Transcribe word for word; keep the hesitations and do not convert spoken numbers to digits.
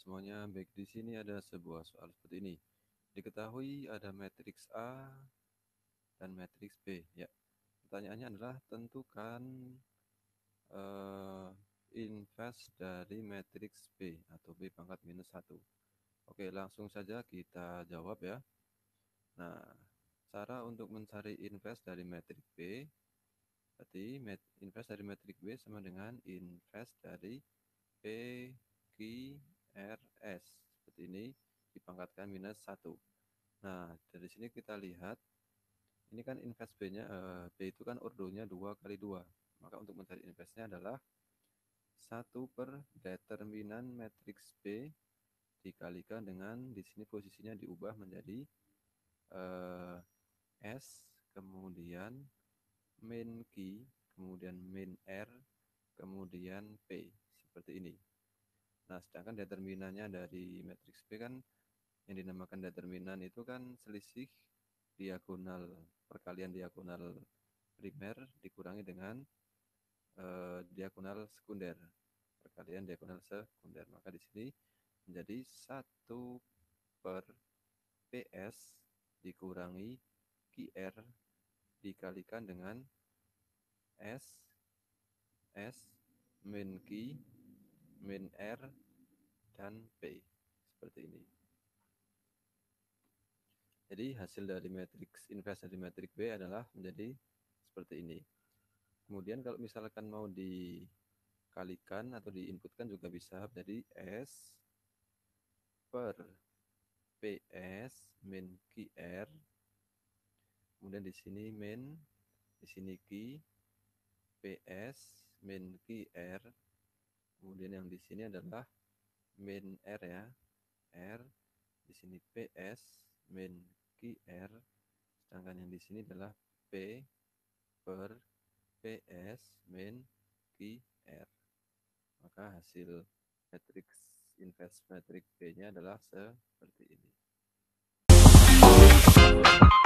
semuanya, baik di sini ada sebuah soal seperti ini. Diketahui ada matriks A dan matriks B. Ya, pertanyaannya adalah tentukan uh, inverse dari matriks B atau B pangkat minus satu. Oke, langsung saja kita jawab ya. Nah, cara untuk mencari inverse dari matriks B, berarti inverse dari matriks B sama dengan inverse dari P Q R S. Seperti ini, dipangkatkan minus satu. Nah, dari sini kita lihat, ini kan inverse B-nya, eh, B itu kan ordonya dua kali dua. Maka untuk mencari inverse-nya adalah satu per determinan matriks B dikalikan dengan, di sini posisinya diubah menjadi eh, S, kemudian min Q, kemudian min R, kemudian P. Seperti ini. Nah, sedangkan determinannya dari matriks B kan yang dinamakan determinan itu kan selisih diagonal, perkalian diagonal primer dikurangi dengan eh, diagonal sekunder, perkalian diagonal sekunder. Maka di sini menjadi satu per P S dikurangi Q R dikalikan dengan S, S, min Q, min R, dan P. Seperti ini. Jadi hasil dari matriks inverse dari matriks B adalah menjadi seperti ini. Kemudian kalau misalkan mau dikalikan atau diinputkan juga bisa, jadi S per P S min Q R, kemudian di sini min, di sini Q, P S min Q R, kemudian yang di sini adalah min R ya, R, di sini P S min Q R, sedangkan yang di sini adalah P per P S min Q R. Maka hasil matriks inverse matriks B-nya adalah seperti ini.